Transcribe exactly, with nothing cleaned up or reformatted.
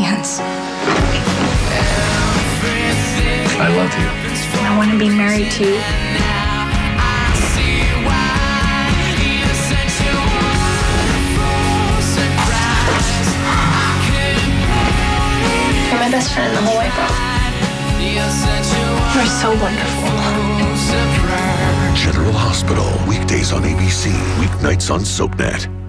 hands. I love you. I want to be married to you. You're my best friend in the whole wide world. You're so wonderful. General Hospital, weekdays on A B C, weeknights on SoapNet.